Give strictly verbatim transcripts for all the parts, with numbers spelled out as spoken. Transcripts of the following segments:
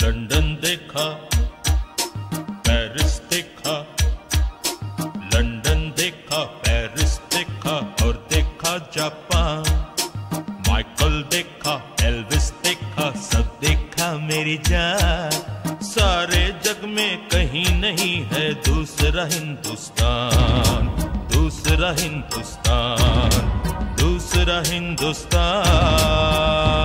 London देखा, Paris देखा, London देखा, पेरिस देखा और देखा जापान। माइकल देखा, एल्विस देखा, सब देखा मेरी जान। सारे जग में कहीं नहीं है दूसरा हिंदुस्तान, दूसरा हिंदुस्तान, दूसरा हिंदुस्तान।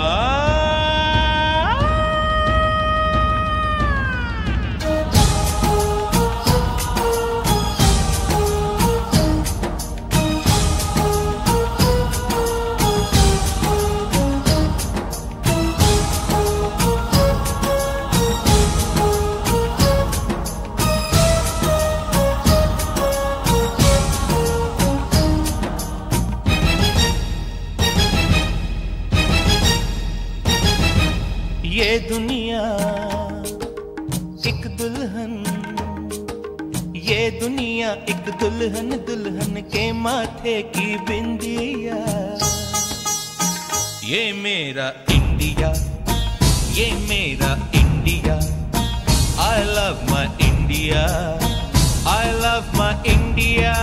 ये दुनिया एक दुल्हन, ये दुनिया एक दुल्हन, दुल्हन के माथे की बिंदिया। ये मेरा इंडिया, ये मेरा India. I love my India, I love my India।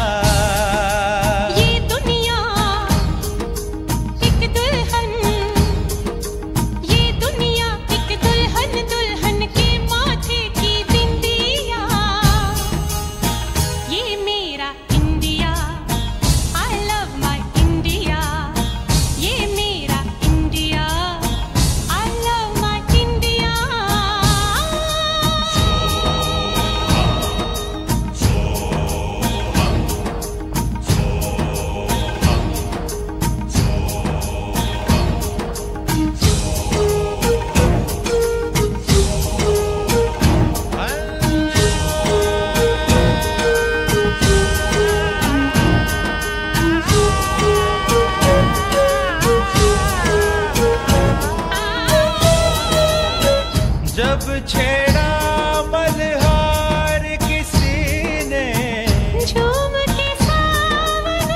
जब छेड़ा मल्हार किसी ने, झूम के सावन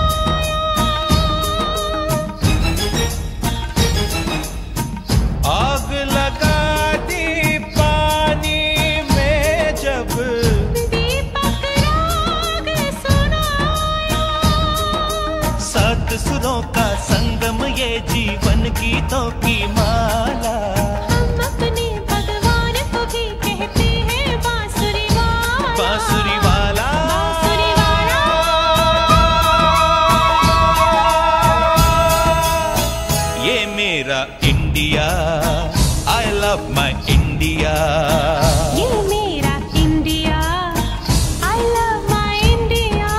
आग लगा दी पानी में, जब दीपक राग सुनाया। सात सुरों का संगम, ये जीवन गीतों की माला। बांसुरी वाला, बांसुरी वाला। ये मेरा India, I love my India। ये मेरा India, I love my India।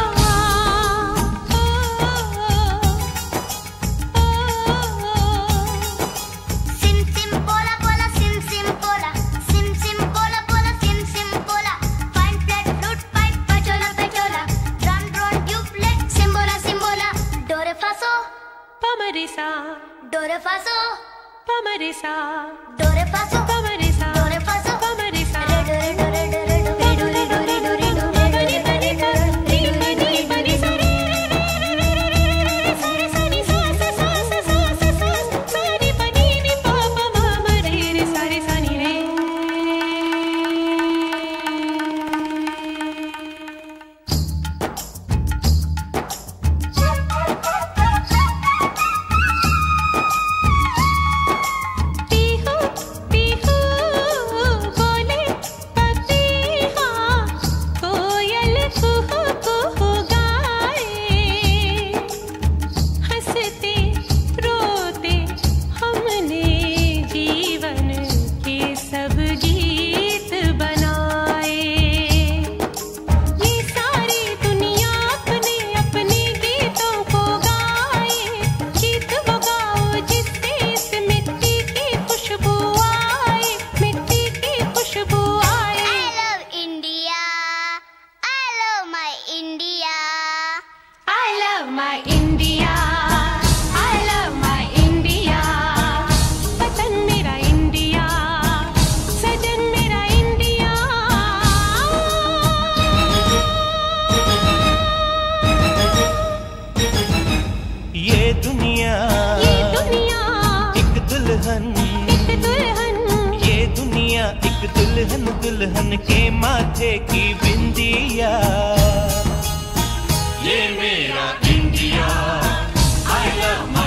सिम सिम बोला बोला, सिम सिम बोला, सिम सिम बोला बोला, सिम सिम बोला। Fine flat flute pipe piccolo piccolo, drum drone ट्यूबलेट सिम्बोला सिम्बोला। डोरे फासो पमरिसा, डोरे फासो पमरिसा, डोरे फासो पमरिसा, डोरे फासो पमरिसा। डोरे डोरे डोरे डोरे डोरे डोरे डोरे डोरे पनी पनी सा, नी पनी पनी सा, रे रे रे रे रे रे, सा सा नी सा सा सा सा सा सा, सा नी पनी नी पा पा मा मा रे रे, सा रे सा नी रे। पीहू पीहू बोले पपीहा, कोयल कुहू कुहू गाए। हंसते रोते हमने जीवन के सब गीत बनाए। ये सारी दुनिया अपने अपने गीतों को गाए। गीत वो गाओ जिससे इस मिट्टी की खुशबू आए, मिट्टी की खुशबू आए। I love India, I love my India। I love my India, I love my India। वतन मेरा इंडिया, सजन मेरा इंडिया। ये दुनिया, ये दुनिया एक दुल्हन, एक दुल्हन, ये एक दुल्हन दुल्हन के माथे की बिंदिया। ये मेरा इंडिया, I love my